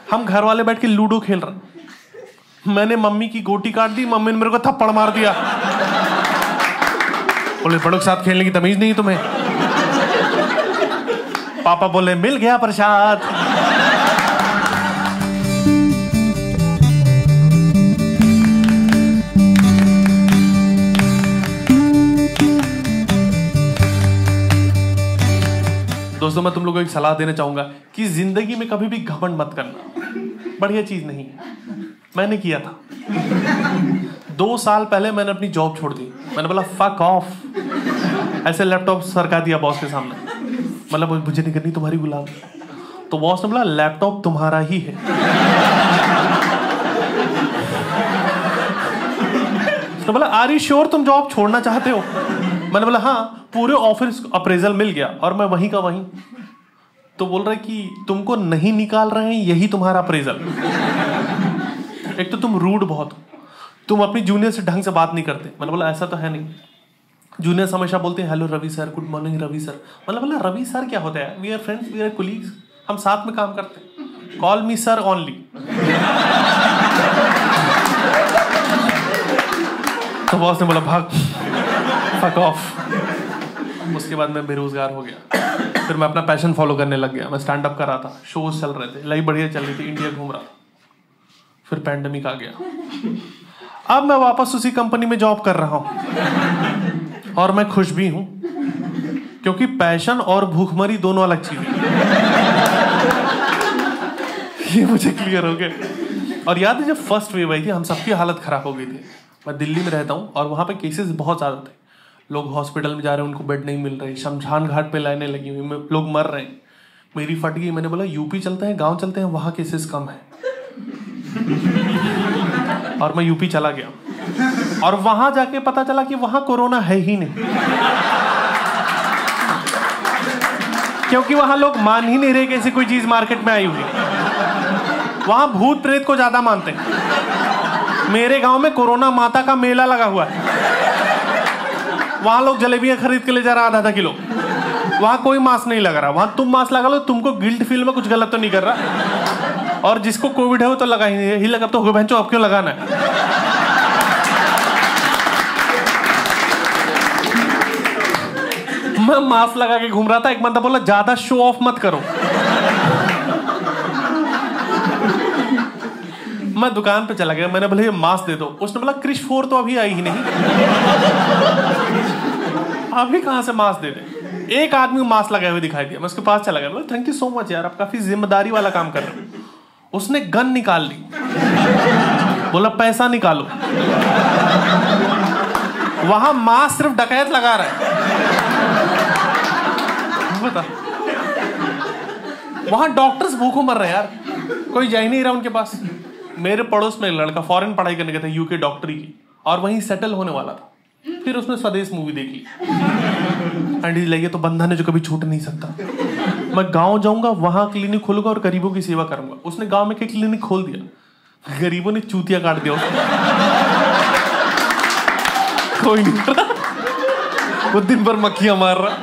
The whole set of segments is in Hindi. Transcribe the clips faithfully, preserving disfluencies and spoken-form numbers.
हम घर वाले बैठ के लूडो खेल रहे, मैंने मम्मी की गोटी काट दी, मम्मी ने मेरे को थप्पड़ मार दिया। बोले बड़ों के साथ खेलने की तमीज नहीं तुम्हें। पापा बोले मिल गया प्रसाद। दोस्तों मैं तुम लोगों को एक सलाह देना चाहूंगा कि जिंदगी में कभी भी घमंड मत करना, बढ़िया चीज नहीं है। मैंने किया था। दो साल पहले मैंने अपनी जॉब छोड़ दी। मैंने बोला फक ऑफ, ऐसे लैपटॉप सरका दिया बॉस के सामने, मतलब मुझे नहीं करनी तुम्हारी गुलाम। तो बॉस ने बोला लैपटॉप तुम्हारा ही है। तो बोला आर यू श्योर तुम जॉब छोड़ना चाहते हो? मैंने बोला हाँ। पूरे ऑफिस अप्रेजल मिल गया और मैं वहीं का वहीं। तो बोल रहे कि तुमको नहीं निकाल रहे हैं, यही तुम्हारा अप्रेजल। एक तो तुम रूड बहुत हो, तुम अपनी जूनियर से ढंग से बात नहीं करते। मैंने बोला ऐसा तो है नहीं। जूनियर हमेशा बोलते हैं hello Ravi sir, good morning Ravi sir. मतलब बोला रवि सर क्या होता है? We are friends, we are colleagues, हम साथ में काम करते हैं। Call me sir only. तो बॉस ने बोला भाग, फक ऑफ। उसके बाद मैं बेरोजगार हो गया। फिर मैं अपना पैशन फॉलो करने लग गया। मैं स्टैंड अप कर रहा था, शोज चल रहे थे, लाइफ बढ़िया चल रही थी, इंडिया घूम रहा था। फिर पैंडेमिक आ गया। अब मैं वापस उसी कंपनी में जॉब कर रहा हूं और मैं खुश भी हूं, क्योंकि पैशन और भूखमरी दोनों अलग चीज है। ये मुझे क्लियर हो गया। और याद है जब फर्स्ट वेव आई थी, हम सबकी हालत खराब हो गई थी। मैं दिल्ली में रहता हूं और वहां पे केसेस बहुत ज्यादा थे। लोग हॉस्पिटल में जा रहे हैं, उनको बेड नहीं मिल रही, शमशान घाट पे लाइनें लगी हुई, लोग मर रहे हैं। मेरी फट गई। मैंने बोला यूपी चलते हैं, गांव चलते हैं, वहां केसेस कम है। और मैं यूपी चला गया और वहां जाके पता चला कि वहां कोरोना है ही नहीं, क्योंकि वहां लोग मान ही नहीं रहे कि ऐसी कोई चीज मार्केट में आई हुई। वहां भूत प्रेत को ज्यादा मानते हैं। मेरे गांव में कोरोना माता का मेला लगा हुआ है। वहां लोग जलेबियां खरीद के ले जा रहा आधा आधा किलो। वहां कोई मास्क नहीं लगा रहा। वहां तुम मास्क लगा लो, तुमको गिल्ट फील में कुछ गलत तो नहीं कर रहा। और जिसको कोविड है वो तो लगा ही नहीं, ही लगा तो बहनचोद अब क्यों लगाना है? मैं मास्क लगा के घूम रहा था। एक बंदा बोला ज्यादा शो ऑफ मत करो। मैं दुकान पे चला गया, मैंने बोला ये मास्क दे दो। उसने बोला क्रिश फोर तो अभी आई ही नहीं, अभी कहां से मास्क दे दे? एक आदमी मास्क लगाए हुए दिखाई दिया। मैं उसके पास चला गया, बोला थैंक यू सो मच यार, आप काफी जिम्मेदारी वाला काम कर रहे हो। उसने गन निकाल ली, बोला पैसा निकालो। वहां मास्क सिर्फ डकैत लगा रहा है। बता, वहां डॉक्टर्स भूखों मर रहे हैं यार, कोई जा ही नहीं रहा उनके पास। मेरे पड़ोस में एक लड़का फॉरेन पढ़ाई करने गया था, यूके डॉक्टरी की, और वहीं सेटल होने वाला था। फिर उसने स्वदेश मूवी देख ली एंड इज लाइक ये तो बंधन है जो कभी छूट नहीं सकता। मैं गांव जाऊंगा, वहां क्लिनिक खोलूंगा और गरीबों की सेवा करूंगा। उसने गांव में एक क्लिनिक खोल दिया, गरीबों ने चूतिया काट दिया उसको। कोई नहीं, वो दिन भर मक्खियां मार रहा,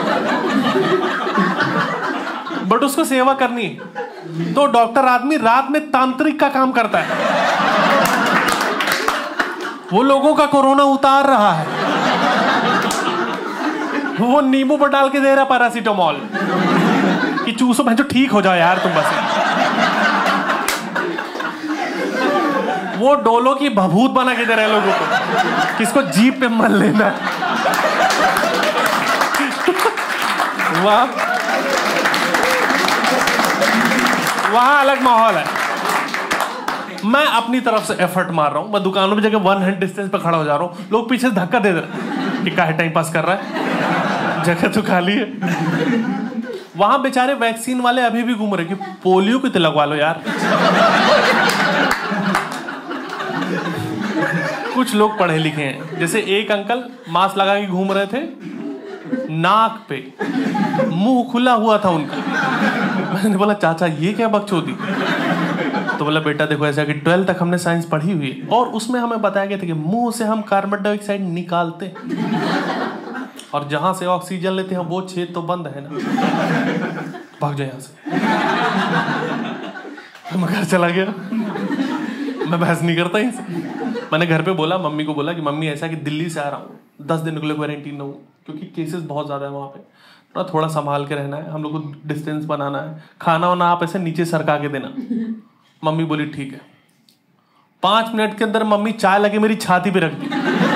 बट उसको सेवा करनी है। तो डॉक्टर आदमी रात में तांत्रिक का काम करता है, वो लोगों का कोरोना उतार रहा है। वो नींबू पर डाल के दे रहा पैरासीटामोल कि चूसो भैंचो ठीक हो जाओ यार तुम बस। वो डोलो की भभूत बना के दे रहे लोगों को, किसको जीप पे मल लेना। वाह, वहां अलग माहौल है। मैं अपनी तरफ से एफर्ट मार रहा हूं। मैं दुकानों में जगह वन हैंड डिस्टेंस पे खड़ा हो जा रहा हूं, लोग पीछे से धक्का दे दे रहे कि काहे टाइम पास कर रहा है, जगह तो खाली है। वहां बेचारे वैक्सीन वाले अभी भी घूम रहे कि पोलियो की तो लगवा लो यार। कुछ लोग पढ़े लिखे हैं, जैसे एक अंकल मास्क लगा के घूम रहे थे, नाक पे मुंह खुला हुआ था उनका। मैंने बोला चाचा ये क्या बकचोदी? तो बोला बेटा देखो ऐसा कि ट्वेल्थ तक हमने साइंस पढ़ी हुई है और उसमें हमें बताया गया था कि मुंह से हम कार्बन डाइऑक्साइड निकालते हैं और जहां से ऑक्सीजन लेते हैं वो छेद तो बंद है ना, भाग जाए यहां से। मैं घर चला गया, मैं बहस नहीं करता इनसे। मैंने घर पे बोला, मम्मी को बोला कि मम्मी ऐसा कि दिल्ली से आ रहा हूँ, दस दिन के लिए क्वारंटीन हूँ क्योंकि केसेस बहुत ज़्यादा है वहाँ पे, थोड़ा थोड़ा संभाल के रहना है, हम लोग को डिस्टेंस बनाना है, खाना वाना आप ऐसे नीचे सरका के देना। मम्मी बोली ठीक है। पाँच मिनट के अंदर मम्मी चाय लगे मेरी छाती पे रख दी,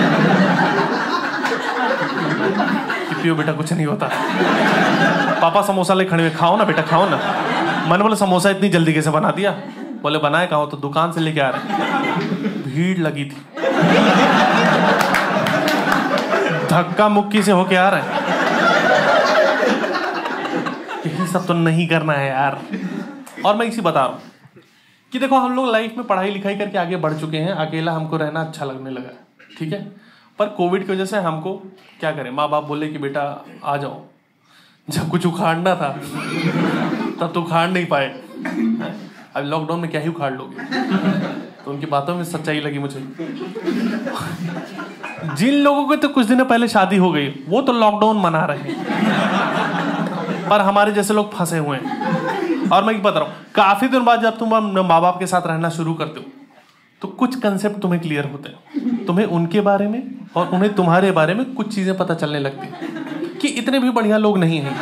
पियो बेटा कुछ नहीं होता। पापा समोसा ले खड़े हुए, खाओ ना बेटा खाओ ना। मैंने बोला समोसा इतनी जल्दी कैसे बना दिया? बोले बनाए कहाँ हो? तो दुकान से लेके आ रहे। भीड़ लगी थी, धक्का मुक्की से होके आ रहे हैं। यही सब तो नहीं करना है यार। और मैं इसी बता रहा हूँ कि देखो हम लोग लाइफ में पढ़ाई लिखाई करके आगे बढ़ चुके हैं, अकेला हमको रहना अच्छा लगने लगा है, ठीक है। पर कोविड की वजह से हमको क्या करें, माँ बाप बोले कि बेटा आ जाओ। जब कुछ उखाड़ना था तब तो उखाड़ नहीं पाए, अब लॉकडाउन में क्या ही उखाड़ लोगे। तो उनकी बातों में सच्चाई लगी मुझे। जिन लोगों को तो कुछ दिन पहले शादी हो गई वो तो लॉकडाउन मना रहे हैं, पर हमारे जैसे लोग फंसे हुए हैं। और मैं बता रहा हूँ, काफी दिन बाद जब तुम माँ बाप के साथ रहना शुरू करते हो तो कुछ कंसेप्ट तुम्हें क्लियर होते हैं, तुम्हें उनके बारे में और उन्हें तुम्हारे बारे में कुछ चीजें पता चलने लगती हैं कि इतने भी बढ़िया लोग नहीं हैं।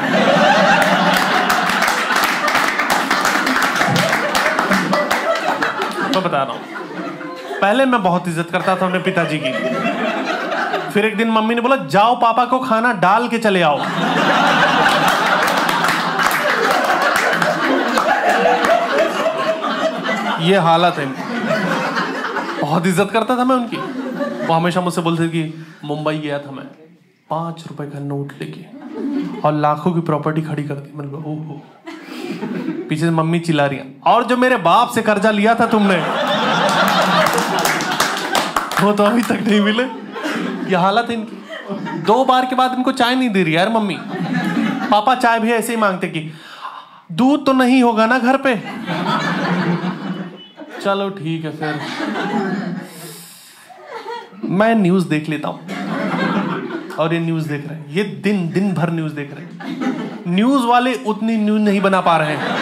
मैं बता रहा हूं, पहले मैं बहुत इज्जत करता था अपने पिताजी की, फिर एक दिन मम्मी ने बोला जाओ पापा को खाना डाल के चले आओ। ये हालत है। बहुत इज्जत करता था मैं उनकी। वो हमेशा मुझसे बोलते थे कि मुंबई गया था मैं, पांच रुपए का नोट लेके और लाखों की प्रॉपर्टी खड़ी कर दी। मैंने कहा ओहो। पीछे से मम्मी चिल्ला रही है, और जो मेरे बाप से कर्जा लिया था तुमने वो तो अभी तक नहीं मिले। ये हालत है इनकी। दो बार के बाद इनको चाय नहीं दे रही यार मम्मी। पापा चाय भी ऐसे ही मांगते कि दूध तो नहीं होगा ना घर पे। चलो ठीक है फिर मैं न्यूज देख लेता हूं। और ये न्यूज देख रहे हैं, ये दिन दिन भर न्यूज देख रहे हैं। न्यूज वाले उतनी न्यूज नहीं बना पा रहे हैं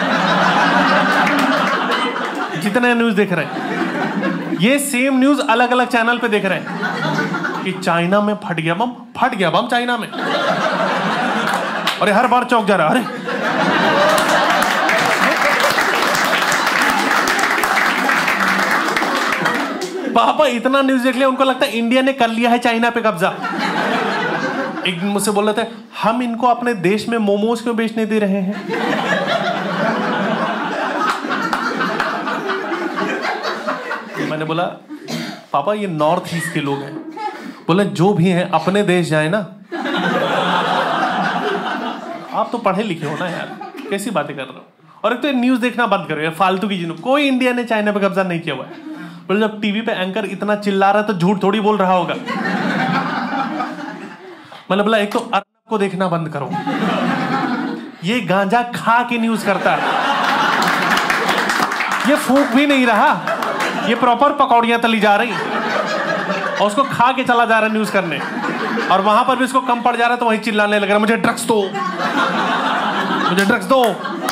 जितने न्यूज देख रहे हैं। ये सेम न्यूज अलग अलग चैनल पे देख रहे हैं कि चाइना में फट गया बम, फट गया बम चाइना में। और हर बार चौंक जा रहा, अरे पापा इतना न्यूज देख लिया, उनको लगता है इंडिया ने कर लिया है चाइना पे कब्जा। एक दिन मुझसे बोल रहे थे हम इनको अपने देश में मोमोज क्यों बेचने दे रहे हैं। मैंने बोला पापा ये नॉर्थ ईस्ट के लोग हैं। बोले जो भी हैं अपने देश जाए ना। आप तो पढ़े लिखे हो ना यार, कैसी बातें कर रहे हो। और एक तो न्यूज देखना बंद करो यार, फालतू की चीजों। कोई इंडिया ने चाइना पे कब्जा नहीं किया हुआ है। बोले जब टीवी पे एंकर इतना चिल्ला रहा है तो झूठ थोड़ी बोल रहा होगा। मैंने बोला एक तो अर्नब को देखना बंद करो, ये गांजा खा के न्यूज करता है। ये फूंक भी नहीं रहा, ये प्रॉपर पकौड़ियां तली जा रही और उसको खा के चला जा रहा है न्यूज करने। और वहां पर भी इसको कम पड़ जा रहा है तो वही चिल्लाने लग रहा है मुझे ड्रग्स दो, मुझे ड्रग्स दो।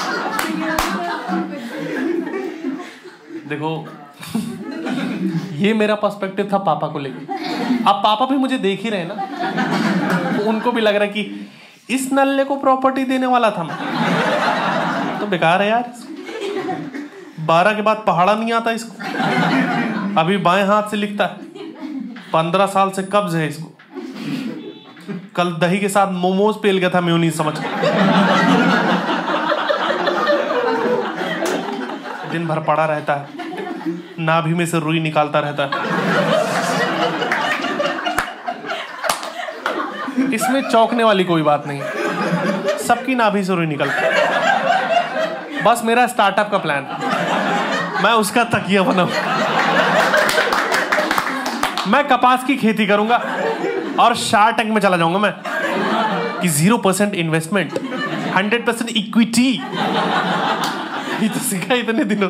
देखो ये मेरा पर्सपेक्टिव था पापा को लेके। अब पापा भी मुझे देख ही रहे ना, तो उनको भी लग रहा है कि इस नल्ले को प्रॉपर्टी देने वाला था मैं, तो बेकार है यार। बारह के बाद पहाड़ा नहीं आता इसको, अभी बाएं हाथ से लिखता है। पंद्रह साल से कब्ज है इसको। कल दही के साथ मोमोज पेल गया था मेयोनीज समझ कर। दिन भर पड़ा रहता है, नाभि में से रुई निकालता रहता है। इसमें चौंकने वाली कोई बात नहीं, सबकी नाभि से रुई निकलता है। बस मेरा स्टार्टअप का प्लान, मैं उसका तकिया बनाऊं। मैं कपास की खेती करूंगा और शार्क टैंक में चला जाऊंगा मैं कि zero percent investment hundred percent equity. ये तो सीखा इतने दिनों।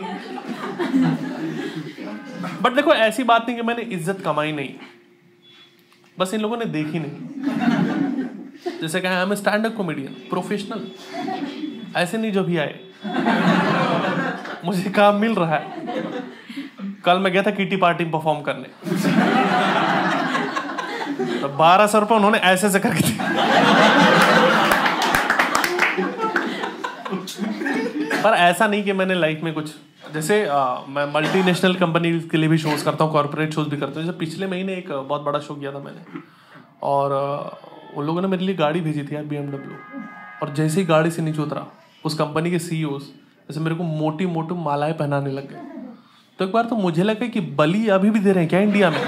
बट देखो ऐसी बात नहीं कि मैंने इज्जत कमाई नहीं, बस इन लोगों ने देखी नहीं। जैसे कहा I am stand up comedian professional, ऐसे नहीं जो भी आए। मुझे काम मिल रहा है। कल मैं गया था किटी पार्टी में परफॉर्म करने, तो बारह सौ रुपये उन्होंने ऐसे ऐसे करके दिए। पर ऐसा नहीं कि मैंने लाइफ में कुछ, जैसे आ, मैं मल्टीनेशनल कंपनी के लिए भी शोज करता हूँ, कॉर्पोरेट शोज भी करता हूँ। जैसे पिछले महीने एक बहुत बड़ा शो किया था मैंने, और उन लोगों ने मेरे लिए गाड़ी भेजी थी यार, बी एम डब्ल्यू। और जैसे ही गाड़ी से नीचे उतरा, उस कंपनी के सी ई ओज़ जैसे मेरे को मोटी मोटी मालाएं पहनाने लग गए। तो एक बार तो मुझे लगा कि बलि अभी भी दे रहे हैं क्या इंडिया में?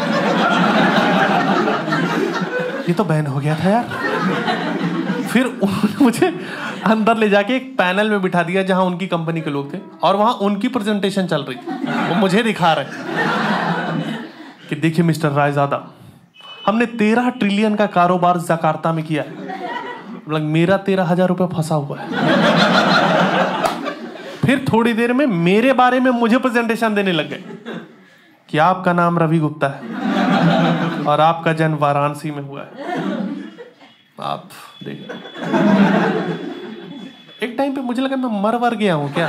ये तो बैन हो गया था यार। फिर उन्होंने मुझे अंदर ले जाके एक पैनल में बिठा दिया जहां उनकी कंपनी के लोग थे, और वहां उनकी प्रेजेंटेशन चल रही थी। वो मुझे दिखा रहे कि देखिए मिस्टर रायजादा, हमने तेरह ट्रिलियन का कारोबार जकार्ता में किया है, मतलब मेरा तेरह हजार रुपये फंसा हुआ है। फिर थोड़ी देर में मेरे बारे में मुझे प्रेजेंटेशन देने लग गए कि आपका नाम रवि गुप्ता है और आपका जन्म वाराणसी में हुआ है। आप देखिए, एक टाइम पे मुझे लगा मैं मर वर गया हूं क्या?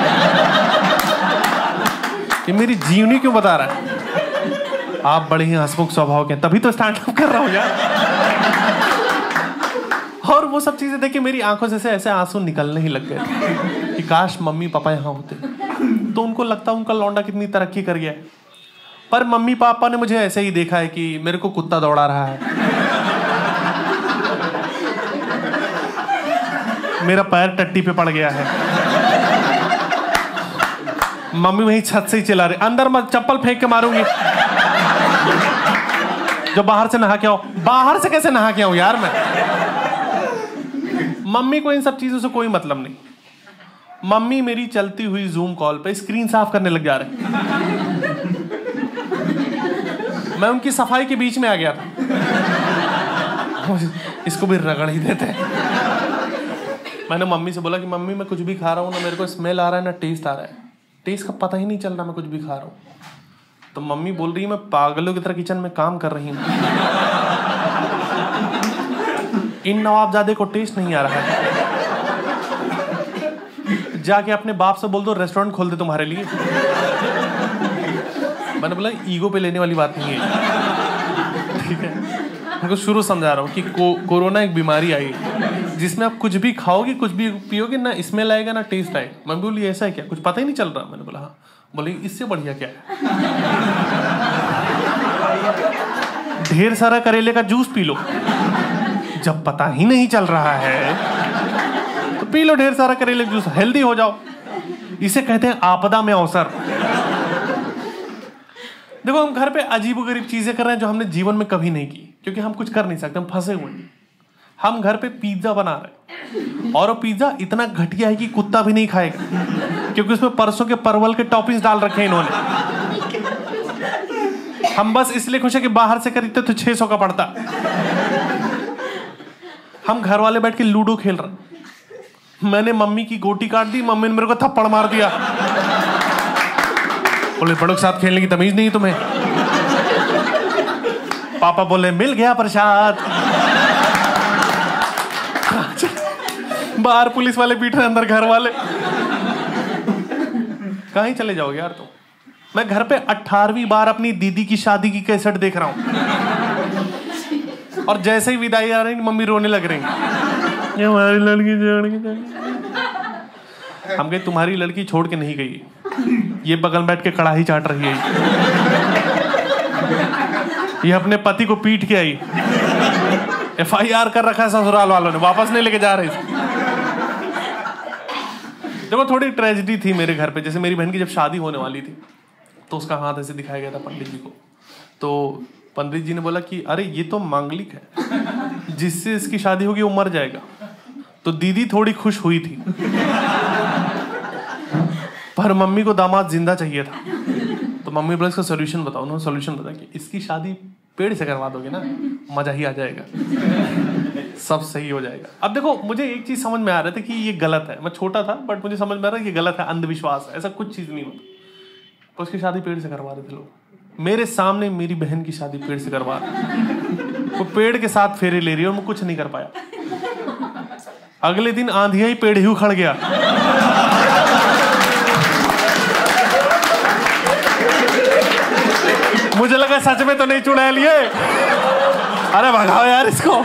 ये मेरी जीवनी क्यों बता रहा है? आप बड़े ही हंसमुख स्वभाव के, तभी तो स्टैंड अप कर रहा हूं यार। और वो सब चीजें देख के मेरी आंखों से ऐसे आंसू निकलने ही लग गए कि काश मम्मी पापा यहाँ होते, तो उनको लगता उनका लौंडा कितनी तरक्की कर गया है। पर मम्मी पापा ने मुझे ऐसे ही देखा है कि मेरे को कुत्ता दौड़ा रहा है, मेरा पैर टट्टी पे पड़ गया है, मम्मी वही छत से ही चिल्ला रही, अंदर मत, चप्पल फेंक के मारूंगी। जो बाहर से नहा के आओ। बाहर से कैसे नहा के आऊं यार मैं? मम्मी को इन सब चीजों से कोई मतलब नहीं। मम्मी मेरी चलती हुई जूम कॉल पे स्क्रीन साफ करने लग जा रहे। मैं उनकी सफाई के बीच में आ गया था। इसको भी रगड़ ही देते हैं। मैंने मम्मी से बोला कि मम्मी मैं कुछ भी खा रहा हूँ ना, मेरे को स्मेल आ रहा है ना टेस्ट आ रहा है, टेस्ट का पता ही नहीं चल रहा मैं कुछ भी खा रहा हूँ। तो मम्मी बोल रही है मैं पागलों की तरह किचन में काम कर रही हूँ, इन नवाबजादे को टेस्ट नहीं आ रहा है, जाके अपने बाप से बोल दो रेस्टोरेंट खोल दे तुम्हारे लिए। मैंने बोला ईगो पे लेने वाली बात नहीं है, ठीक है। मैं कुछ शुरू समझा रहा हूँ कि को, कोरोना एक बीमारी आई जिसमें आप कुछ भी खाओगे कुछ भी पियोगे ना स्मेल आएगा ना टेस्ट आएगा। मैं बोली ऐसा है क्या, कुछ पता ही नहीं चल रहा? मैंने बोला हाँ। बोले इससे बढ़िया क्या है, ढेर सारा करेले का जूस पी लो। जब पता ही नहीं चल रहा है तो पी लो ढेर सारा करेले का जूस, हेल्दी हो जाओ। इसे कहते हैं आपदा में अवसर। देखो हम घर पे अजीबोगरीब चीजें कर रहे हैं जो हमने जीवन में कभी नहीं की, क्योंकि हम कुछ कर नहीं सकते, हम फंसे हुए हैं। हम घर पे पिज्जा बना रहे हैं और वो पिज्जा इतना घटिया है कि कुत्ता भी नहीं खाएगा, क्योंकि उसमें परसों के परवल के टॉपिंग्स डाल रखे हैं इन्होंने। हम बस इसलिए खुश है कि बाहर से खरीदते तो छह सौ का पड़ता। हम घर वाले बैठ के लूडो खेल रहे, मैंने मम्मी की गोटी काट दी, मम्मी ने मेरे को थप्पड़ मार दिया। बोले बड़ों के साथ खेलने की तमीज नहीं तुम्हें। पापा बोले मिल गया प्रसाद। बाहर पुलिस वाले पीट रहे, अंदर घर वाले। कहीं चले जाओगे यार तुम। मैं घर पे अठारहवीं बार अपनी दीदी की शादी की कैसेट देख रहा हूं, और जैसे ही विदाई आ रही मम्मी रोने लग रही, ये हमारी लड़की छोड़ के चली। हम कहे तुम्हारी लड़की छोड़ के नहीं गई, ये बगल बैठ के कड़ाही चाट रही है, ये अपने पति को पीट के आई, एफ आई आर कर रखा है ससुराल वालों ने, वापस नहीं लेके जा रहे। देखो थोड़ी ट्रेजेडी थी मेरे घर पे। जैसे मेरी बहन की जब शादी होने वाली थी तो उसका हाथ ऐसे दिखाया गया था पंडित जी को, तो पंडित जी ने बोला कि अरे ये तो मांगलिक है, जिससे इसकी शादी होगी वो मर जाएगा। तो दीदी थोड़ी खुश हुई थी, पर मम्मी को दामाद जिंदा चाहिए था। तो मम्मी बोला इसका सोल्यूशन बताओ। उन्होंने सोल्यूशन बताया कि इसकी शादी पेड़ से करवा दोगे ना, मजा ही आ जाएगा, सब सही हो जाएगा। अब देखो मुझे एक चीज समझ में आ रहा था कि ये गलत है। मैं छोटा था बट मुझे समझ में आ रहा है ये गलत है, अंधविश्वास है, ऐसा कुछ चीज नहीं होता। तो उसकी शादी पेड़ से करवा रहे थे लोग, मेरे सामने मेरी बहन की शादी पेड़ से करवा रहे। वो पेड़ के साथ फेरे ले रही है और मैं कुछ नहीं कर पाया। अगले दिन आंधिया ही पेड़ ही उखड़ गया। मुझे लगा सच में तो नहीं चुड़ैल ये। अरे भगाओ यार इसको।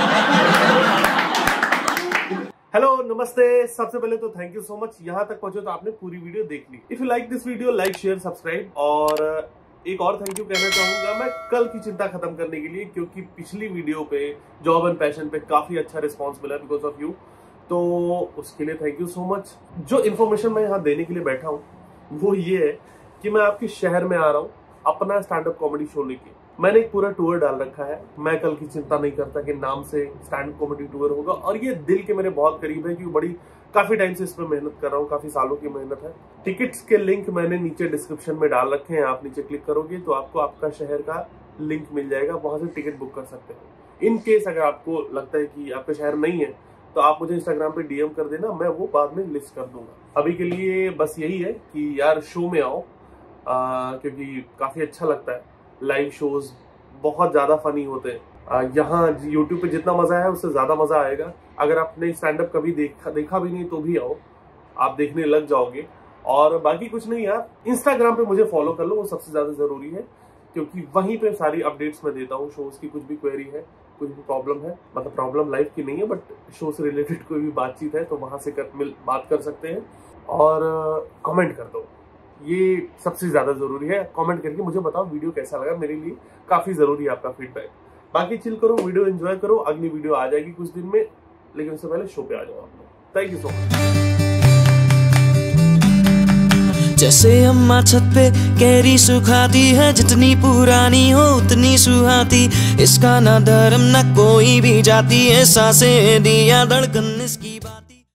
हेलो नमस्ते, सबसे पहले तो थैंक यू सो मच, यहाँ तक पहुंचे तो आपने पूरी वीडियो देख ली। If you like this video, like share subscribe. और एक और थैंक यू कहना चाहूंगा मैं कल की चिंता खत्म करने के लिए, क्योंकि पिछली वीडियो पे जॉब एंड पैशन पे काफी अच्छा रिस्पॉन्स मिला बिकॉज ऑफ यू, तो उसके लिए थैंक यू सो मच। जो इन्फॉर्मेशन मैं यहाँ देने के लिए बैठा हूँ वो ये है कि मैं आपके शहर में आ रहा हूँ अपना स्टैंड अप कॉमेडी शो लेके। मैंने एक पूरा टूर डाल रखा है, मैं कल की चिंता नहीं करता कि नाम से स्टैंड अप कॉमेडी टूर होगा, और ये दिल के मेरे बहुत करीब है क्योंकि बड़ी काफी टाइम से इस पर मेहनत कर रहा हूँ, काफी सालों की मेहनत है। टिकट्स के लिंक मैंने नीचे डिस्क्रिप्शन में डाल रखे हैं, आप नीचे क्लिक करोगे तो आपको आपका शहर का लिंक मिल जाएगा, वहां से टिकट बुक कर सकते हो। इन केस अगर आपको लगता है कि आपका शहर नहीं है तो आप मुझे इंस्टाग्राम पे डीएम कर देना, मैं वो बाद में लिस्ट कर दूंगा। अभी के लिए बस यही है कि यार शो में आओ, आ, क्योंकि काफी अच्छा लगता है। लाइव शोज बहुत ज्यादा फनी होते हैं, यहाँ यूट्यूब पे जितना मजा है उससे ज्यादा मजा आएगा। अगर आपने स्टैंड अप कभी देखा देखा भी नहीं तो भी आओ, आप देखने लग जाओगे। और बाकी कुछ नहीं यार, इंस्टाग्राम पे मुझे फॉलो कर लो, वो सबसे ज्यादा जरूरी है, क्योंकि वहीं पे सारी अपडेट्स मैं देता हूँ। शोज की कुछ भी क्वेरी है, कुछ भी प्रॉब्लम है, मतलब प्रॉब्लम लाइफ की नहीं है बट शो से रिलेटेड कोई भी बातचीत है तो वहां से कर, मिल बात कर सकते हैं। और कमेंट कर दो, ये सबसे ज्यादा जरूरी है। कमेंट करके मुझे बताओ वीडियो कैसा लगा, मेरे लिए काफी जरूरी है आपका फीडबैक। बाकी चिल करो, वीडियो एंजॉय करो। अगली वीडियो आ जाएगी कुछ दिन में, लेकिन उससे पहले शो पे आ जाओ आप लोग। Thank you so much. जैसे अम्मा छत पे कैरी सुखाती है, जितनी पुरानी हो उतनी सुहाती, इसका ना धर्म ना कोई भी जाती है, सांसें दिया धड़कन इसकी।